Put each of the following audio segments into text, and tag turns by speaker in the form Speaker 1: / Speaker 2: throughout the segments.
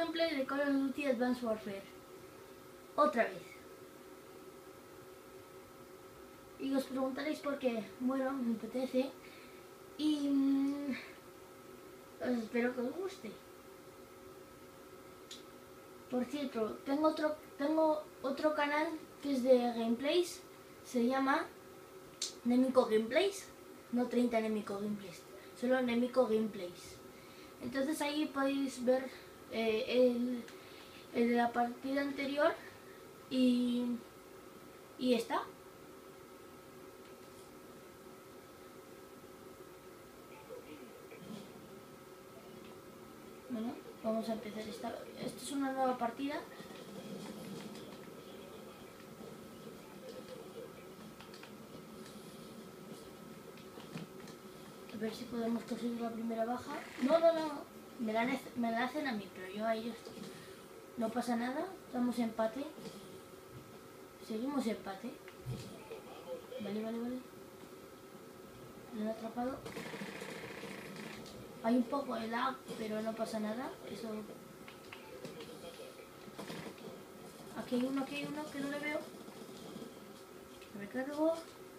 Speaker 1: gameplay de Call of Duty Advanced Warfare. Otra vez. Y os preguntaréis por qué. Bueno, me apetece. Y espero que os guste. Por cierto, tengo otro canal que es de gameplays. Se llama Nemico Gameplays. No 30 Nemico Gameplays, solo Nemico Gameplays. Entonces ahí podéis ver el de la partida anterior y está. Bueno, vamos a empezar esta es una nueva partida. A ver si podemos conseguir la primera baja. No. Me la hacen a mí, pero yo a ellos no pasa nada. Estamos empate. Seguimos empate. Vale. Lo han atrapado. Hay un poco de lag, pero no pasa nada. Eso. Aquí hay uno que no le veo. Me recargo.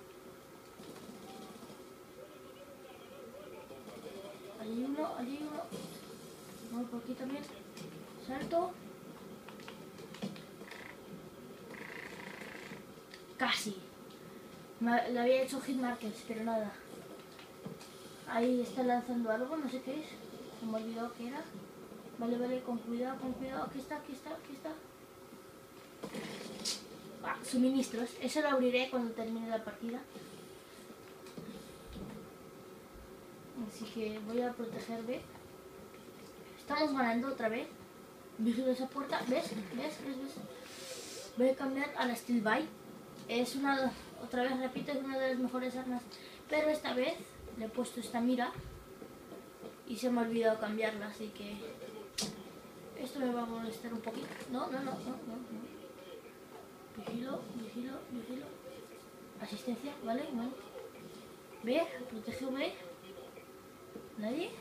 Speaker 1: Allí hay uno. Voy por aquí también. Salto. Casi. Le había hecho hit markers, pero nada. Ahí está lanzando algo, no sé qué es. Se me ha olvidado qué era. Vale, con cuidado. Aquí está. Suministros. Eso lo abriré cuando termine la partida. Así que voy a proteger B. Estamos ganando otra vez. Vigilo esa puerta. ¿Ves? Voy a cambiar a la Steel By. Es otra vez repito, es una de las mejores armas. Pero esta vez le he puesto esta mira y se me ha olvidado cambiarla, así que esto me va a molestar un poquito. No. Vigilo. Asistencia, ¿vale? B, protegió B. ¿Nadie?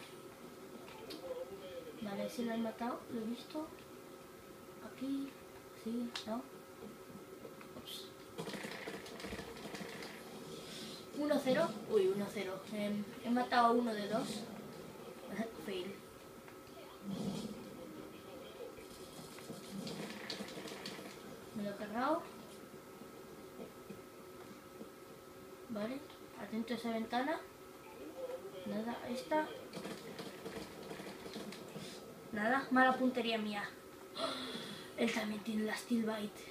Speaker 1: Vale, sí lo han matado, lo he visto. Aquí, sí, no. Ups. 1-0. Uy, 1-0. He matado a uno de dos. Fail. Me lo he cargado. Vale, atento a esa ventana. Nada, esta. Nada, mala puntería mía. Él también tiene la Steel Bite.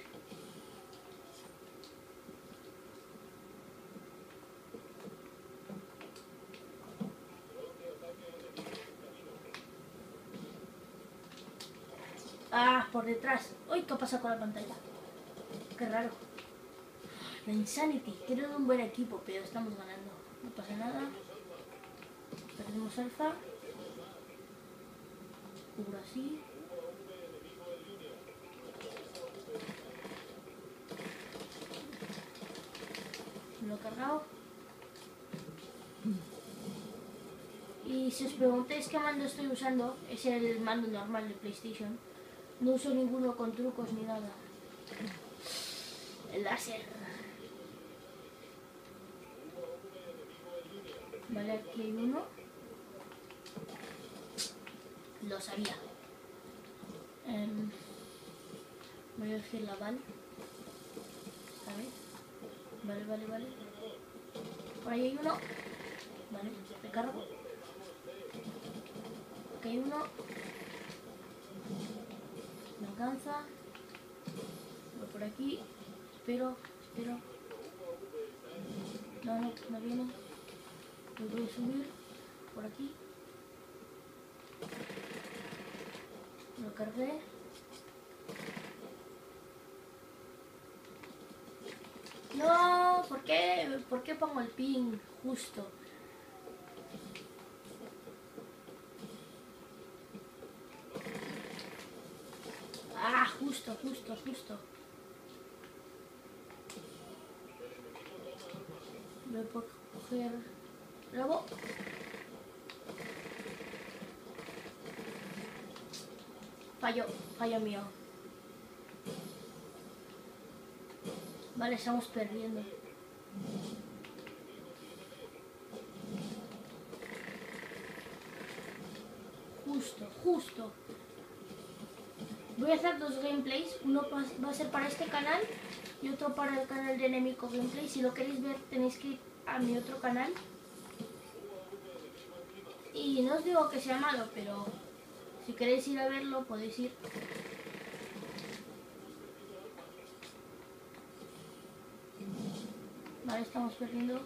Speaker 1: Ah, por detrás. Uy, ¿qué pasa con la pantalla? Qué raro. La Insanity, que era un buen equipo, pero estamos ganando. No pasa nada. Perdemos alfa. Cubro así. Me lo he cargado. Y si os preguntáis qué mando estoy usando, es el mando normal de PlayStation. No uso ninguno con trucos ni nada. El láser. Vale, aquí hay uno. Lo sabía. Voy a elegir la Val. Vale. Por ahí hay uno. Vale, recargo. Aquí hay uno. Me alcanza. Voy por aquí. Espero. No viene. Me voy a subir por aquí. Lo cargué. No, ¿por qué? ¿Por qué pongo el ping justo? Ah, justo. Voy a coger lobo. fallo mío. Vale, estamos perdiendo. Justo. Voy a hacer 2 gameplays, uno va a ser para este canal y otro para el canal de Nemiko Gameplay. Si lo queréis ver tenéis que ir a mi otro canal. Y no os digo que sea malo, pero si queréis ir a verlo podéis ir. Vale, estamos perdiendo.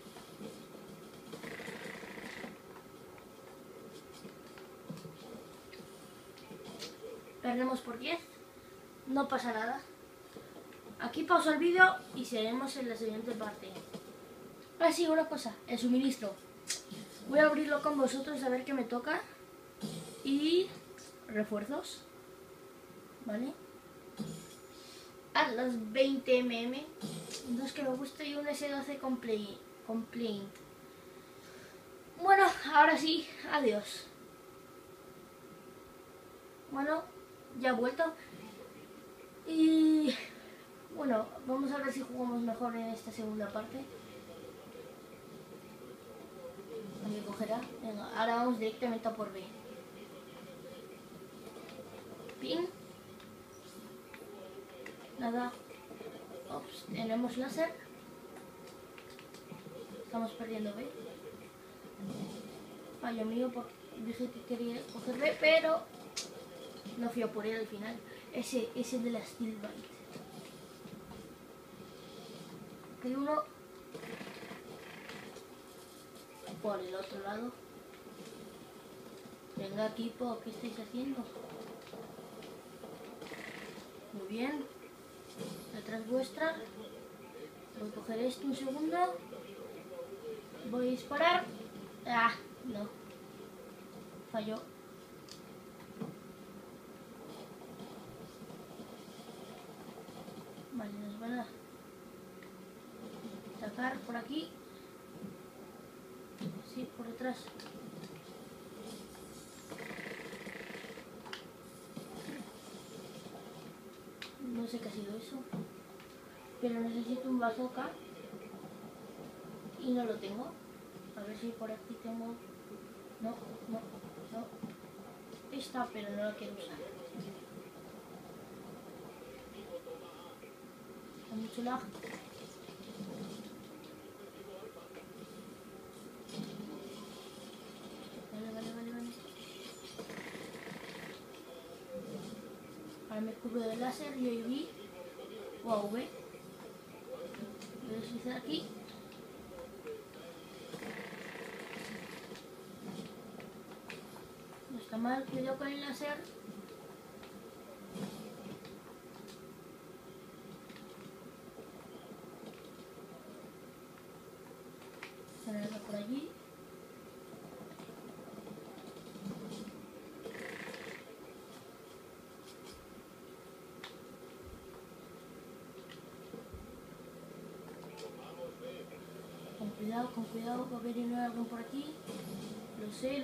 Speaker 1: Perdemos por 10. No pasa nada. Aquí pauso el vídeo y seguimos en la siguiente parte. Sí, una cosa, el suministro. Voy a abrirlo con vosotros a ver qué me toca. Y refuerzos. ¿Vale? A las 20 mm. Dos que me gusta y un S12 complaint. Bueno, ahora sí, adiós. Bueno, ya he vuelto. Y bueno, vamos a ver si jugamos mejor en esta segunda parte. A mí cogerá. Venga, ahora vamos directamente a por B. Pin. Nada. Ops, tenemos láser. Estamos perdiendo B. Fallo mío porque dije que quería coger B, pero no fui a por él al final. Ese de la Steel Bite. Hay uno por el otro lado. Venga, equipo, ¿qué estáis haciendo? Muy bien. Detrás vuestra. Voy a coger esto un segundo. Voy a disparar. Ah, no. Falló. Vale, nos van a atacar por aquí. Sí, por detrás. No sé qué ha sido eso. Pero necesito un bazooka. Y no lo tengo. A ver si por aquí tengo... No. Esta, pero no la quiero usar. Hay mucho lag. Vale. Ahora me cubro de láser y UAV. Voy a deslizar aquí. No está mal, cuidado con el láser. Ponerlo por allí. Con cuidado, va a venir algo por aquí. Lo sé.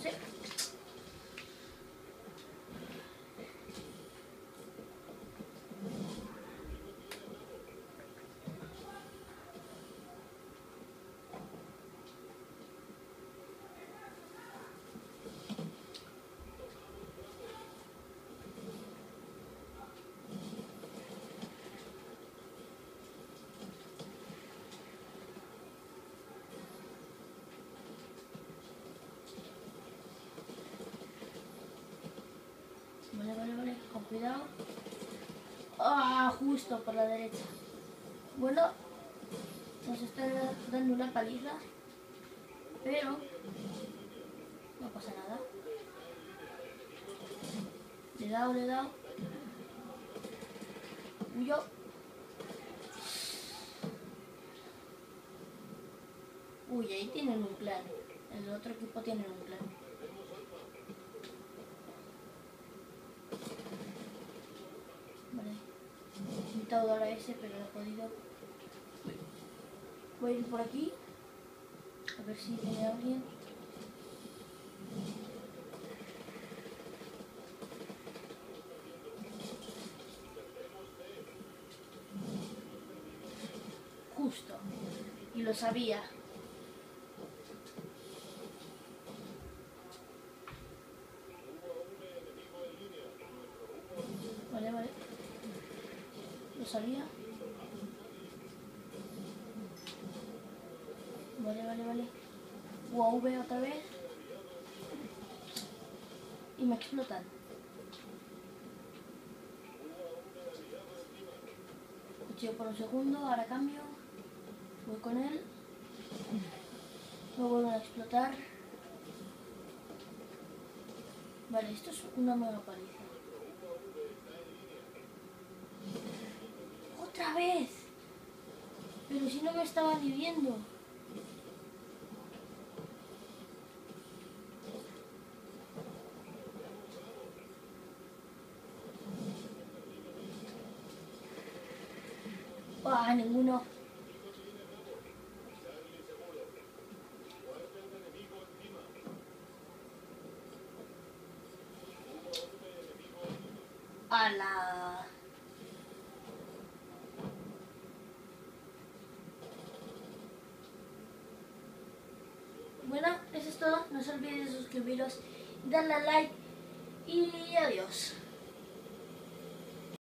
Speaker 1: Vale, con cuidado. Ah, justo por la derecha. Bueno, nos están dando una paliza, pero no pasa nada. Le he dado. Huyo. Uy, ahí tienen un plan. El otro equipo tiene un plan. Vale. He intentado dar a ese, pero no he podido. Voy a ir por aquí. A ver si viene alguien. justo. Y lo sabía. Vale, vale. Lo sabía. Vale, vale, vale. UAV otra vez. Y me explotan. Cuchillo por un segundo, ahora cambio. Voy con él. Me vuelven a explotar. Vale, esto es una mega paliza. ¡Otra vez! Pero si no me estaban hiriendo. ¡Ah, ninguno! ¡Hala! Bueno, eso es todo. No se olviden de suscribiros, darle a like y adiós.